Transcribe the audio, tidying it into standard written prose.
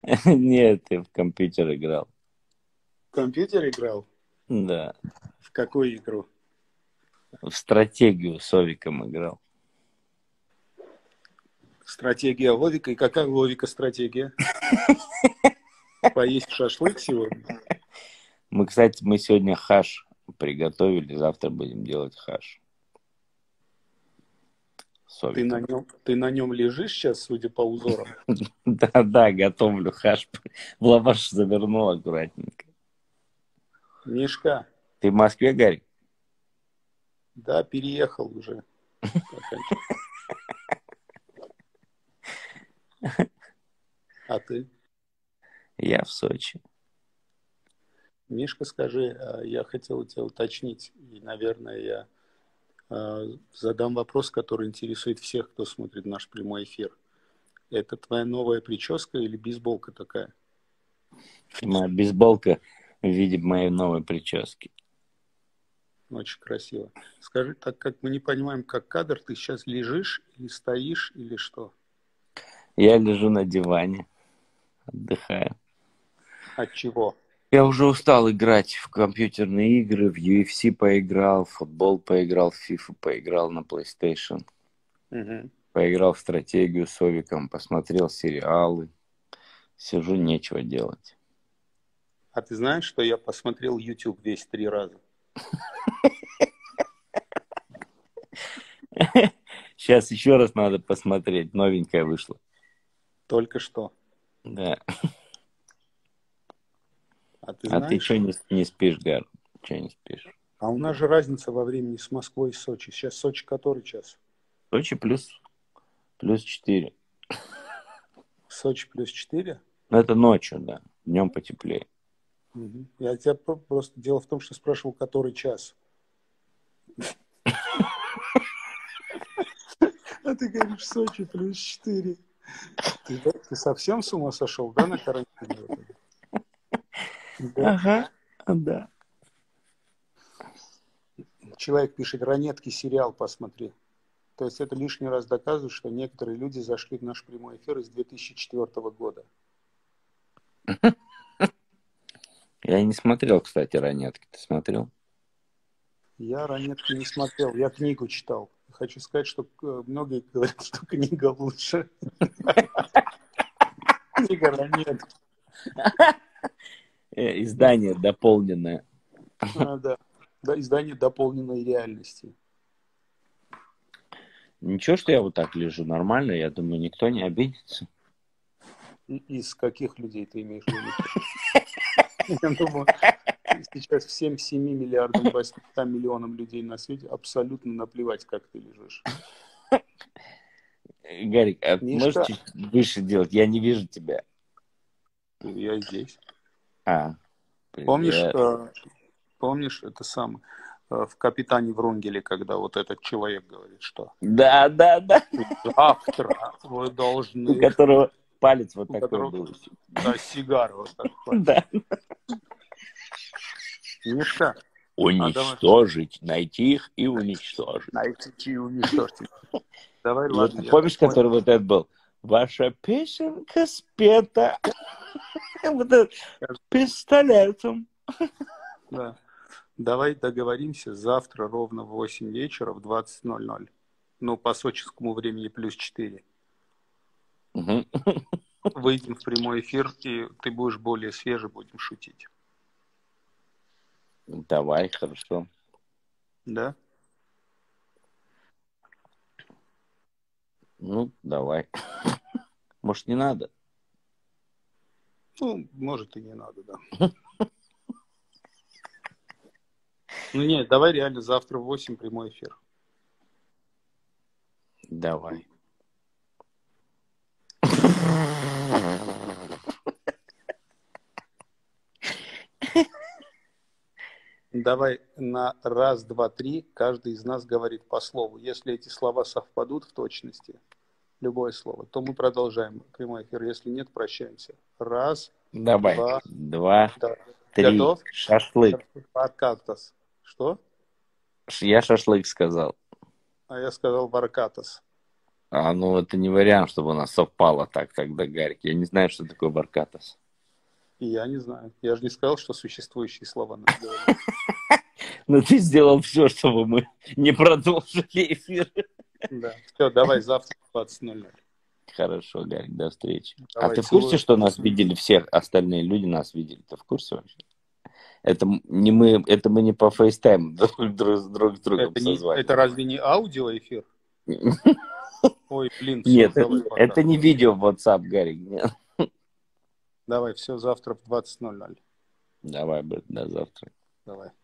Нет, ты в компьютер играл. В компьютер играл? Да. В какую игру? В стратегию с Овиком играл. Стратегия Вовика. И какая у Вовика стратегия? Поесть шашлык сегодня? Мы сегодня хаш приготовили, завтра будем делать хаш с Овиком. Ты на нем лежишь сейчас, судя по узорам? Да, готовлю хаш. В лаваш завернул аккуратненько. Мишка, Ты в Москве, Гарик? да, переехал уже. А ты? Я в Сочи. Мишка, скажи, я хотел тебя уточнить, и, наверное, я задам вопрос, который интересует всех, кто смотрит наш прямой эфир. Это твоя новая прическа или бейсболка такая? Моя бейсболка в виде моей новой прически. Очень красиво. Скажи, так как мы не понимаем, как кадр, ты сейчас лежишь или стоишь, или что? Я лежу на диване, отдыхаю. От чего? Я уже устал играть в компьютерные игры, в UFC поиграл, в футбол поиграл, в FIFA поиграл на PlayStation. Угу. Поиграл в стратегию с Овиком, посмотрел сериалы. Сижу, нечего делать. А ты знаешь, что я посмотрел YouTube весь 3 раза? Сейчас еще раз надо посмотреть. Новенькая вышла. Только что. Да. А ты А ты что знаешь? не спишь, Гар? Че не спишь? А у нас же разница во времени с Москвой и Сочи. Сейчас Сочи который час? Сочи плюс 4. Сочи +4? Ну, это ночью, да. Днем потеплее. Угу. Я тебя просто... Дело в том, что спрашивал, который час. А ты говоришь, Сочи +4. Ты совсем с ума сошел, да, на карантине? Да. Ага, да. Человек пишет, ранетки сериал посмотри. То есть это лишний раз доказывает, что некоторые люди зашли в наш прямой эфир из 2004 года. Я не смотрел, кстати, ранетки. Ты смотрел? Я ранетки не смотрел, я книгу читал. Хочу сказать, что многие говорят, что книга лучше. Книга ранетки. Издание дополненное. Да. Да, издание дополненной реальности. Ничего, что я вот так лежу нормально, я думаю, никто не обидится. Из каких людей ты имеешь в виду? Я думаю, сейчас всем 7 миллиардам 800 миллионам людей на свете абсолютно наплевать, как ты лежишь. Гарик, а можешь Мишка, чуть выше делать? Я не вижу тебя. я здесь. А, Помнишь, привет. помнишь это самое, в «Капитане Врунгеле», когда вот этот человек говорит, что Да, да, да. завтра вы У должны, которого палец вот у такой которого, был. да, сигара вот так хватит. Да. Мишка, а давай Уничтожить, найти их и уничтожить. найти и уничтожьте. Давай, И вот ладно, я помнишь, понял. который вот этот был? Ваша песенка спета. Вот этот пистолетом. Да. Давай договоримся завтра ровно в 8 вечера в 20:00. Ну, по сочинскому времени +4. Мгм. Выйдем в прямой эфир, и ты будешь более свежий, будем шутить. Давай, хорошо. Да? Ну, давай. Может, не надо? Ну, может и не надо, да. Ну, нет, давай реально завтра в 8 прямой эфир. Давай. Давай на раз, два, три каждый из нас говорит по слову. Если эти слова совпадут в точности, любое слово, то мы продолжаем прямой эфир. Если нет, прощаемся. Раз, Давай. два, 2, да. 3. Готов? Шашлык. Варкатас. Что? Я шашлык сказал. А я сказал варкатас. Ну это не вариант, чтобы у нас совпало так тогда, Гарик. Я не знаю, что такое Баркатас. И я не знаю. Я же не сказал, что существующие слова надо говорить. Но ты сделал все, чтобы мы не продолжили эфир. Да. Все, давай завтра в 20:00. Хорошо, Гарик, до встречи. А Давай, ты в курсе, целую. что нас видели все остальные люди, нас видели? Ты в курсе вообще? Это мы не по фейстайму друг с другом созвали. Это разве не аудиоэфир? Ой, блин, все, Нет, давай пока. это не видео в WhatsApp, Гарик. Нет. Давай, все, завтра в 20:00. Давай, до завтра. Давай.